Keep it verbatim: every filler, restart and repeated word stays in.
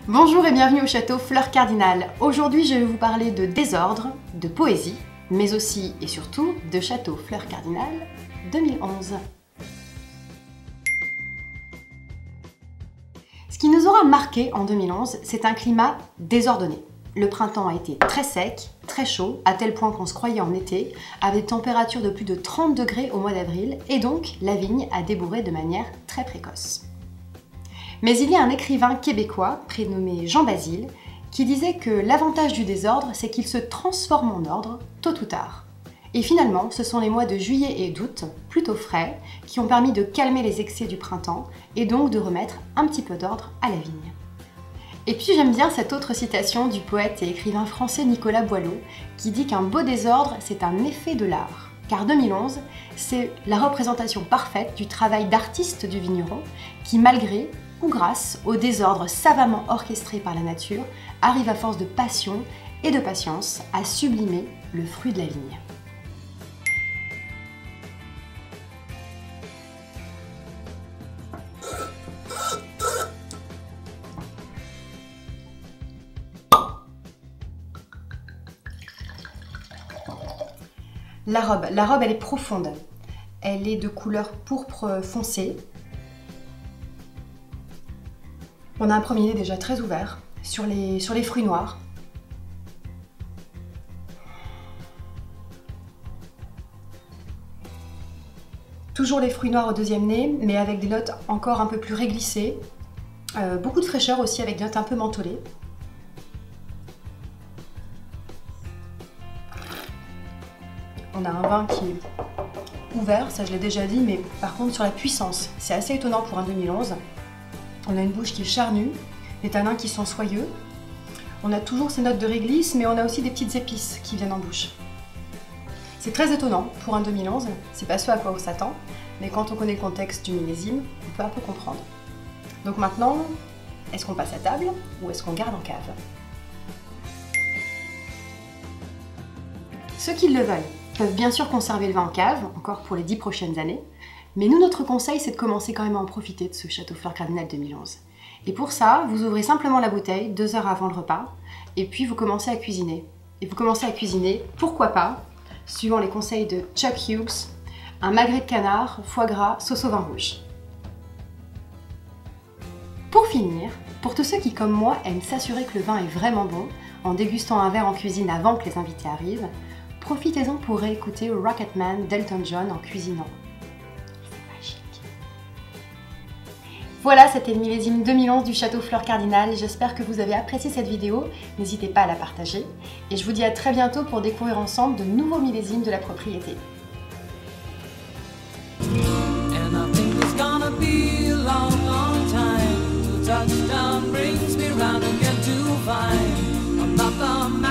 Bonjour et bienvenue au château Fleur Cardinal. Aujourd'hui, je vais vous parler de désordre, de poésie, mais aussi et surtout de château Fleur Cardinal deux mille onze. Ce qui nous aura marqué en deux mille onze, c'est un climat désordonné. Le printemps a été très sec, très chaud, à tel point qu'on se croyait en été, avec des températures de plus de trente degrés au mois d'avril, et donc la vigne a débourré de manière très précoce. Mais il y a un écrivain québécois, prénommé Jean Basile, qui disait que l'avantage du désordre, c'est qu'il se transforme en ordre, tôt ou tard. Et finalement, ce sont les mois de juillet et d'août, plutôt frais, qui ont permis de calmer les excès du printemps, et donc de remettre un petit peu d'ordre à la vigne. Et puis j'aime bien cette autre citation du poète et écrivain français Nicolas Boileau, qui dit qu'un beau désordre, c'est un effet de l'art. Car deux mille onze, c'est la représentation parfaite du travail d'artiste du vigneron, qui malgré ou grâce au désordre savamment orchestré par la nature, arrive à force de passion et de patience à sublimer le fruit de la vigne. La robe, la robe elle est profonde, elle est de couleur pourpre foncé. On a un premier nez déjà très ouvert sur les, sur les fruits noirs. Toujours les fruits noirs au deuxième nez, mais avec des notes encore un peu plus réglissées. Euh, beaucoup de fraîcheur aussi avec des notes un peu mentholées. On a un vin qui est ouvert, ça je l'ai déjà dit, mais par contre sur la puissance, c'est assez étonnant pour un deux mille onze. On a une bouche qui est charnue, des tanins qui sont soyeux. On a toujours ces notes de réglisse, mais on a aussi des petites épices qui viennent en bouche. C'est très étonnant pour un deux mille onze, c'est pas ce à quoi on s'attend, mais quand on connaît le contexte du millésime, on peut un peu comprendre. Donc maintenant, est-ce qu'on passe à table ou est-ce qu'on garde en cave? Ceux qui le veulent peuvent bien sûr conserver le vin en cave, encore pour les dix prochaines années, mais nous, notre conseil, c'est de commencer quand même à en profiter de ce château Fleur Cardinal deux mille onze. Et pour ça, vous ouvrez simplement la bouteille deux heures avant le repas, et puis vous commencez à cuisiner. Et vous commencez à cuisiner, pourquoi pas, suivant les conseils de Chuck Hughes, un magret de canard, foie gras, sauce au vin rouge. Pour finir, pour tous ceux qui, comme moi, aiment s'assurer que le vin est vraiment bon, en dégustant un verre en cuisine avant que les invités arrivent, profitez-en pour réécouter Rocketman d'Elton John en cuisinant. Voilà, c'était le millésime deux mille onze du château Fleur Cardinal. J'espère que vous avez apprécié cette vidéo. N'hésitez pas à la partager. Et je vous dis à très bientôt pour découvrir ensemble de nouveaux millésimes de la propriété. And